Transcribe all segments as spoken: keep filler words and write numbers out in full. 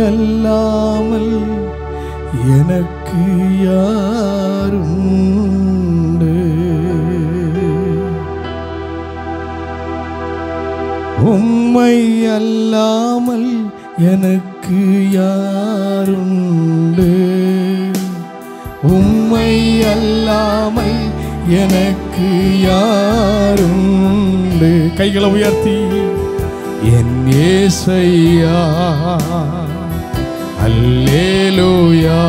அல்லாமல் எனக்கு யாருண்டு? உம்மை அல்லாமல் எனக்கு யாருண்டு? உம்மை அல்லாமல் எனக்கு யாருண்டு? கைகளை உயர்த்தி என் இயேசையா அல்லேலூயா,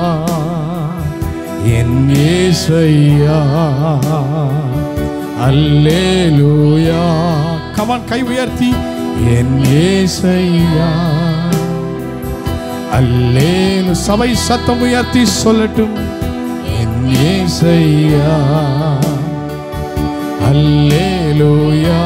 என் இயேசையா அல்லேலூயா. கமான், கை உயர்த்தி என் இயேசையா அல்லேலூயா. சபை சத்தம் உயர்த்தி சொல்லட்டும், என் இயேசையா அல்லேலூயா.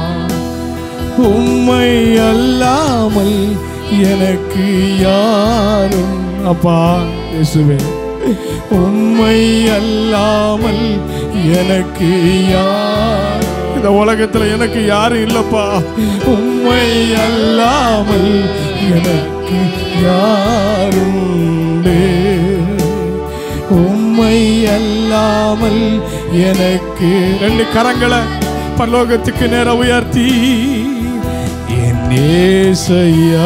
உம்மை அல்லாமல் எனக்கு யாரும் அப்பா இயேசுவே, உம்மை அல்லாமல் எனக்கு யார், இந்த உலகத்துல எனக்கு யாரும் இல்லப்பா. உம்மை அல்லாமல் எனக்கு யாருண்டு? உம்மை அல்லாமல் எனக்கு. ரெண்டு கரங்களை பரலோகத்துக்கு நேர உயர்த்தி என் இயேசையா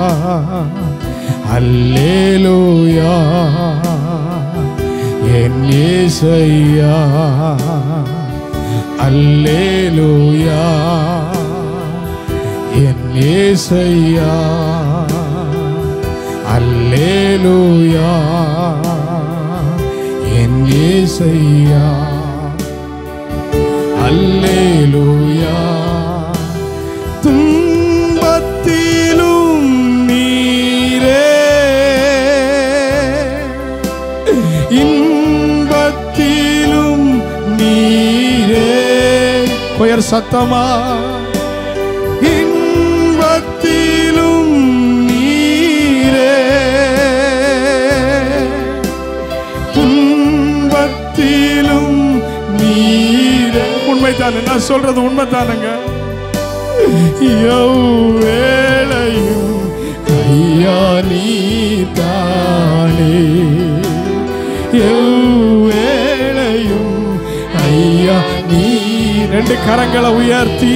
அல்லேலூயா, என் இயேசையா அல்லேலூயா, என் இயேசையா அல்லேலூயா, என் இயேசையா அல்லேலூயா. துன்பத்திலும் நீரே, இன்பத்திலும் நீரே. கொயர் சத்தமா, இன்பத்திலும் நீரே, துன்பத்திலும் நீரே. உண்மைதானே நான் சொல்றது? உண்மைதானுங்க. எவ்வேளையும் ஐயா நீதானே, எவ்வேளையும் ஐயா நீ. ரெண்டு கரங்களை உயர்த்தி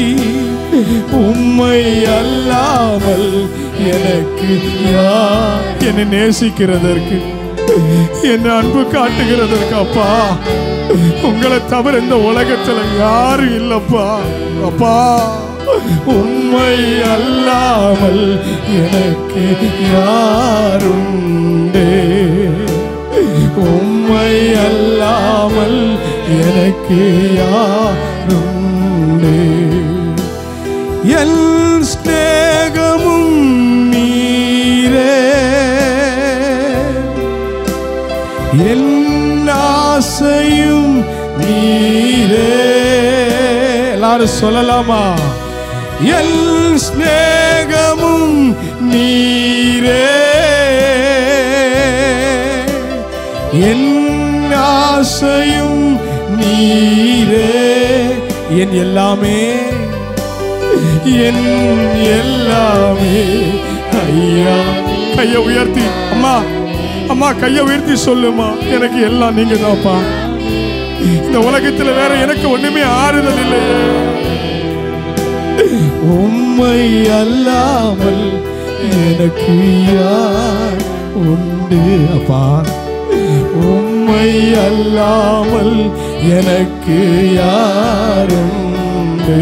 உம்மை அல்லாமல் எனக்கு யார்? என்னை நேசிக்கிறதற்கு, என்ன அன்பு காட்டுகிறதற்கு அப்பா, உங்களை தவிர இந்த உலகத்துல யாரும் இல்லப்பா. அப்பா, உம்மை அல்லாமல் எனக்கு யாருண்டு? உம்மை அல்லாமல் எனக்கு யாருண்டு? என் ஸ்நேகமும் நீரே, என் ஆசையும் நீரே. எல்லாரும் சொல்லலாமா? என் ஸ்நேகமும் நீரே, என் ஆசையும் நீரே, என் எல்லாமே, என் எல்லாமே ஐயா. கையை உயர்த்தி அம்மா, அம்மா கையை உயர்த்தி சொல்லுமா, எனக்கு எல்லாம் நீங்க தான்ப்பா. இந்த உலகத்துல வேற எனக்கு ஒண்ணுமே ஆறுதல் இல்லையே. உம்மை அல்லாமல் எனக்கு யார் உண்டு? அப்பா, உம்மை அல்லாமல் எனக்கு யாருண்டு?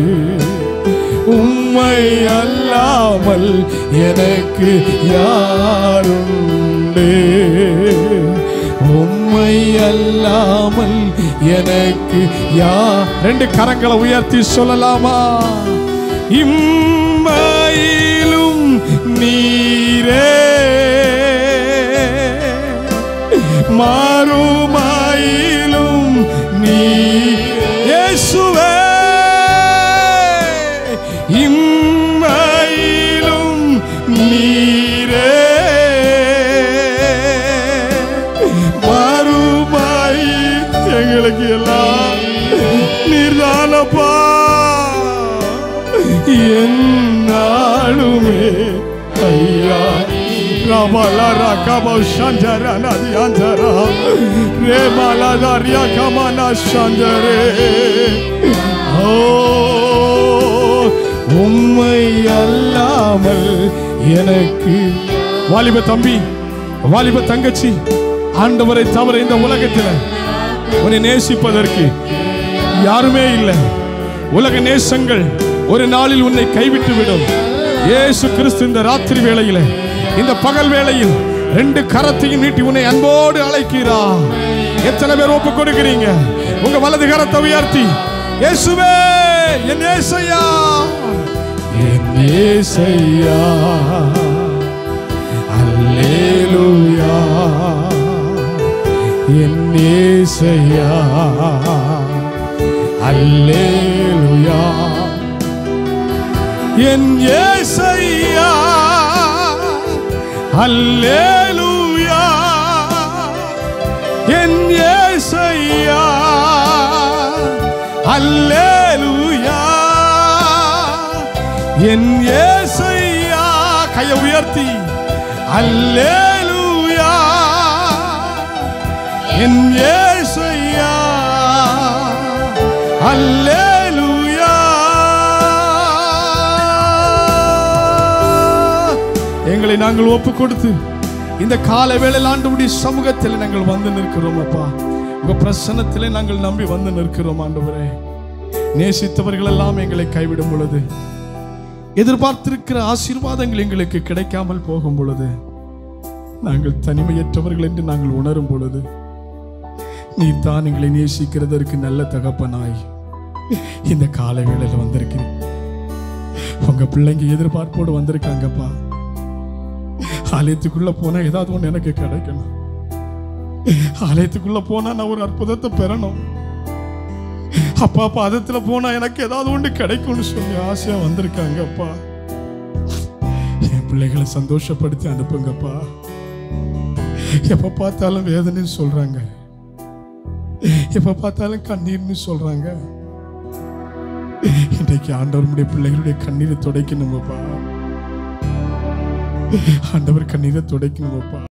உம்மை அல்லாமல் எனக்கு யாருண்டு? உம்மை அல்லாமல் எனக்கு யார்? ரெண்டு கரங்களை உயர்த்தி சொல்லலாமா? இம்மையிலும் நீரே, மாறுமாயிலும் நீரே. இயேசுவே, இம்மையிலும் நீரே, மாறுமாய் எங்களுக்கு எல்லாம் நீர்தானப்பா. என்னாலுமே ஐயா Rabalara kama shandara nadi andara remala daria kama na shandare oh உம்மை அல்லாமல் எனக்கு வாலிப தம்பி வாலிப தங்கச்சி ஆண்டவரை தவிர இந்த உலகத்தில் உன்னை நேசிப்பதற்கு யாருமே இல்லை. உலக நேசங்கள் ஒரு நாளில் உன்னை கைவிட்டு விடும். இயேசு கிறிஸ்து இந்த ராத்திரி வேளையில் இந்த பகல் வேளையில் ரெண்டு கரத்தையும் நீட்டி உன்னை அன்போடு அழைக்கிறார். எத்தனை பேர் ஒப்பு கொடுக்கிறீங்க? உங்க வலது கரத்தை உயர்த்தி இயேசுவே என் இயேசையா என் இயேசையா அல்லேலூயா என் இயேசையா அல்லேலூயா என் இயேசையா அல்லேலூயா என் இயேசையா அல்லேலூயா என் இயேசையா கையை உயர்த்தி அல்லேலூயா என் இயேசையா அல்லேலூயா. எங்களை நாங்கள் ஒப்பு கொடுத்து இந்த கால வேளையில் ஆண்டவருடைய சமூகத்தில் நாங்கள் வந்து நிற்கிறோம். அப்பா உங்க பிரசன்னத்திலே நாங்கள் நம்பி வந்து நிற்கிறோம். ஆண்டவரே நேசித்தவர்கள் எல்லாம் எங்களை கைவிடும் பொழுது, எதிர்பார்த்திருக்கிற ஆசீர்வாதங்கள் எங்களுக்கு கிடைக்காமல் போகும் பொழுது, நாங்கள் தனிமையற்றவர்கள் என்று நாங்கள் உணரும் பொழுது, நீ தான் எங்களை நேசிக்கிறதற்கு நல்ல தகப்பனாய் இந்த காலை வேளையில் வந்திருக்கிறேன். உங்க பிள்ளைங்க எதிர்பார்ப்போடு வந்திருக்காங்கப்பா. ஆலயத்துக்குள்ள போனா ஏதாவது ஒன்று எனக்கு கிடைக்கணும். ஆலயத்துக்குள்ள போனா நான் ஒரு அற்புதத்தை பெறணும். அப்பா பாதத்துல போனா எனக்கு ஏதாவது ஒன்று கிடைக்கும்னு சொல்லி ஆசையா வந்திருக்காங்க. அப்பா என் பிள்ளைகளை சந்தோஷப்படுத்தி அனுப்புங்கப்பா. எப்ப பார்த்தாலும் வேதனைன்னு சொல்றாங்க, எப்ப பார்த்தாலும் கண்ணீர்னு சொல்றாங்க. இன்றைக்கு ஆண்டவருடைய பிள்ளைகளுடைய கண்ணீரை துடைக்கணுமப்பா. ஆண்டவர் கண்ணீரை துடைக்கணுமப்பா.